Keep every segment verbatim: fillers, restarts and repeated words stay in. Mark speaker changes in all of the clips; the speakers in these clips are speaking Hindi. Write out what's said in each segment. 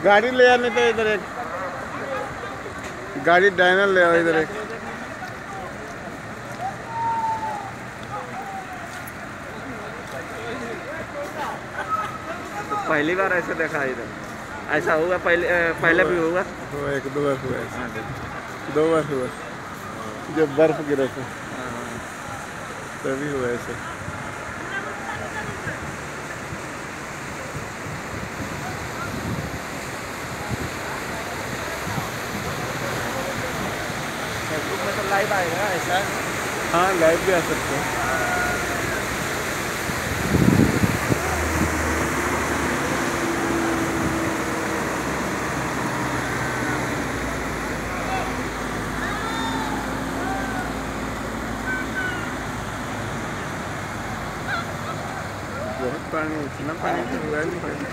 Speaker 1: गाड़ी ले आने तो इधर एक गाड़ी डायनर ले आओ इधर एक।
Speaker 2: तो पहली बार ऐसे देखा इधर, ऐसा हुआ पहले पहले भी हुआ?
Speaker 1: हुआ एक दो बार हुआ ऐसा, दो बार हुआ जब बर्फ गिरा था तभी हुआ ऐसे।
Speaker 2: फेसबुक में तो लाइव आएगा ऐसा?
Speaker 1: हाँ लाइव भी आ सकते हैं। बहुत पानी, इतना पानी तो हुआ नहीं पहले।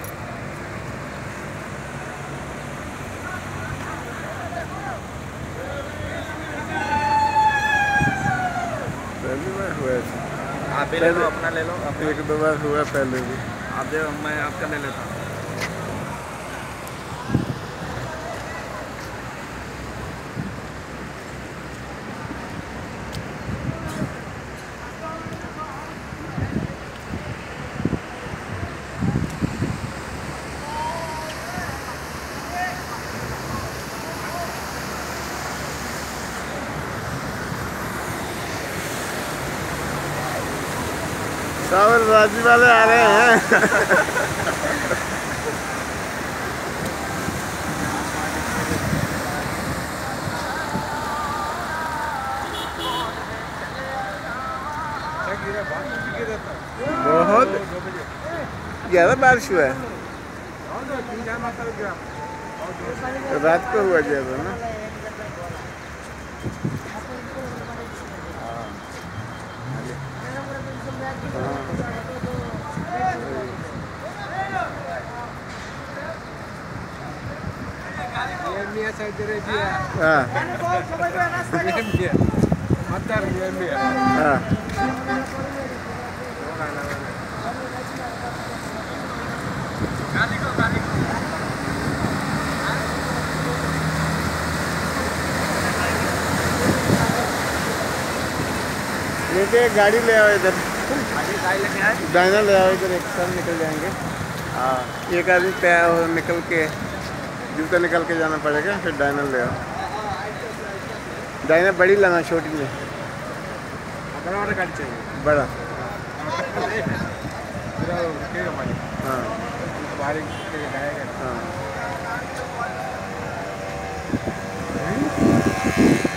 Speaker 1: पहली बार हुआ ऐसा।
Speaker 2: आप भी ले लो, अपना ले लो।
Speaker 1: एक दो बार हुआ पहले भी।
Speaker 2: आप दे, मैं आपका ले लेता हूँ।
Speaker 1: सावन राजी वाले आ रहे हैं। बहुत ज़्यादा बारिश हुआ है, रात को हुआ ज़्यादा ना। नीचे गाड़ी ले आओ इधर, डायनर ले आओ इधर, एक साथ निकल जाएंगे। हाँ एक आदमी तैयार हो निकल के, जूता निकल के जाना पड़ेगा, फिर डायनर ले आओ। डायनर बड़ी लाना, छोटी नहीं।
Speaker 2: बड़ा वाला गाड़ी चाहिए?
Speaker 1: बड़ा। हाँ हाँ।